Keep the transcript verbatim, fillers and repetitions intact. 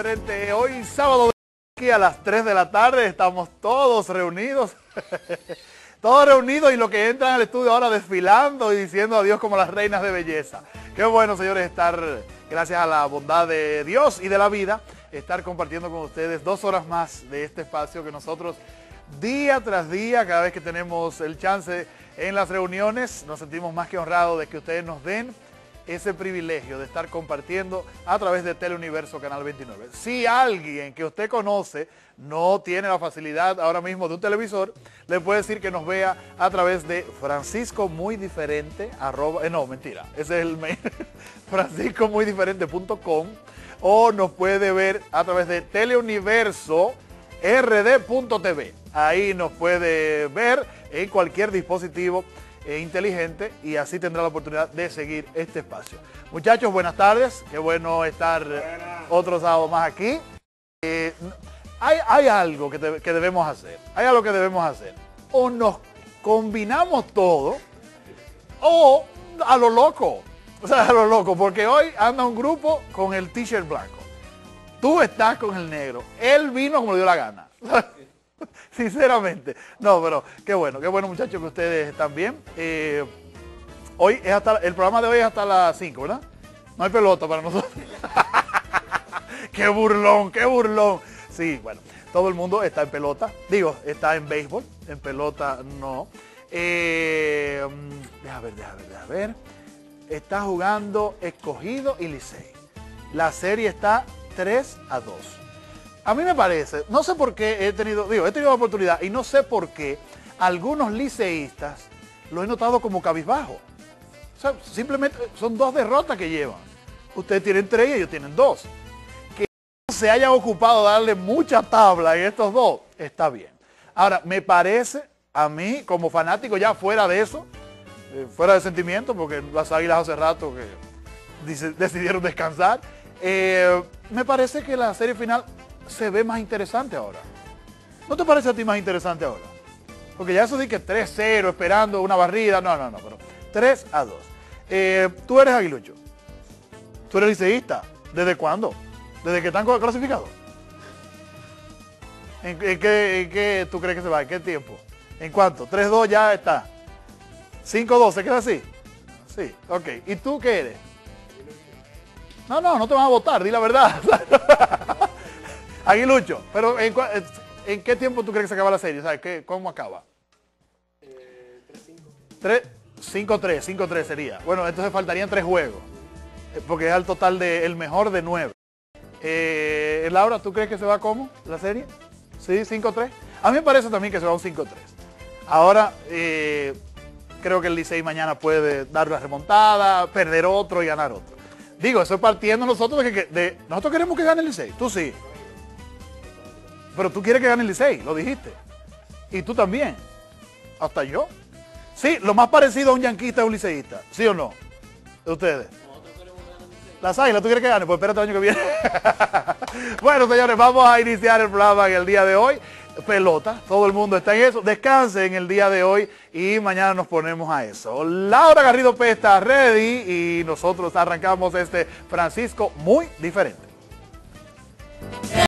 diferente. Hoy sábado aquí a las tres de la tarde estamos todos reunidos. Todos reunidos y los que entran al estudio ahora desfilando y diciendo adiós como las reinas de belleza. Qué bueno, señores, estar, gracias a la bondad de Dios y de la vida, estar compartiendo con ustedes dos horas más de este espacio que nosotros día tras día, cada vez que tenemos el chance en las reuniones, nos sentimos más que honrados de que ustedes nos den ese privilegio de estar compartiendo a través de Teleuniverso Canal veintinueve. Si alguien que usted conoce no tiene la facilidad ahora mismo de un televisor, le puede decir que nos vea a través de Francisco Muy Diferente, arroba, eh, no, mentira, ese es el mail, francisco muy diferente punto com, o nos puede ver a través de Teleuniverso R D punto T V. Ahí nos puede ver en cualquier dispositivo eh, inteligente y así tendrá la oportunidad de seguir este espacio. Muchachos, buenas tardes. Qué bueno estar Buena. otro sábado más aquí. Eh, hay, hay algo que, te, que debemos hacer. Hay algo que debemos hacer. O nos combinamos todo o a lo loco. O sea, a lo loco. Porque hoy anda un grupo con el t-shirt blanco. Tú estás con el negro. Él vino como le dio la gana. Sinceramente. No, pero qué bueno, qué bueno, muchachos, que ustedes están bien. Eh, hoy es hasta, el programa de hoy es hasta las cinco, ¿verdad? No hay pelota para nosotros. Qué burlón, qué burlón. Sí, bueno, todo el mundo está en pelota. Digo, está en béisbol, en pelota no. Eh, deja ver, deja ver, deja ver. Está jugando Escogido y Licey. La serie está tres a dos. A mí me parece, no sé por qué he tenido, digo, he tenido la oportunidad y no sé por qué algunos liceístas lo he notado como cabizbajo. O sea, simplemente son dos derrotas que llevan. Ustedes tienen tres y ellos tienen dos. Que se hayan ocupado de darle mucha tabla en estos dos, está bien. Ahora, me parece a mí, como fanático ya fuera de eso, eh, fuera de sentimiento, porque las Águilas hace rato que dice, decidieron descansar, eh, me parece que la serie final se ve más interesante ahora. ¿No te parece a ti más interesante ahora? Porque ya eso de que tres cero esperando una barrida, no, no, no, pero tres a dos. Eh, ¿Tú eres aguilucho? ¿Tú eres liceísta? ¿Desde cuándo? ¿Desde que están clasificados? ¿En, en, qué, ¿En qué tú crees que se va? ¿En qué tiempo? ¿En cuánto? tres dos ya está. cinco dos, ¿se queda así? Sí, ok. ¿Y tú qué eres? No, no, no te van a votar, di la verdad. Aguilucho, pero ¿en, ¿en qué tiempo tú crees que se acaba la serie? ¿Sabes qué, cómo acaba? Eh, tres cinco. cinco tres, cinco tres sería. Bueno, entonces faltarían tres juegos, porque es el total de el mejor de nueve. Eh, Laura, ¿tú crees que se va cómo la serie? ¿Sí? ¿cinco tres? A mí me parece también que se va un cinco tres. Ahora, eh, creo que el Licey mañana puede dar la remontada, perder otro y ganar otro. Digo, eso es partiendo nosotros de que de, nosotros queremos que gane el Licey. Tú sí. Pero tú quieres que gane el Licey, lo dijiste. Y tú también. Hasta yo. Sí, lo más parecido a un yanquista es un liceísta. ¿Sí o no? De ustedes. Nosotros queremos ganar el Licey. Las Águilas, ¿tú quieres que gane? Pues espérate el año que viene. Bueno, señores, vamos a iniciar el programa en el día de hoy. Pelota, todo el mundo está en eso. Descanse en el día de hoy y mañana nos ponemos a eso. Laura Garrido P está ready y nosotros arrancamos este Francisco Muy Diferente.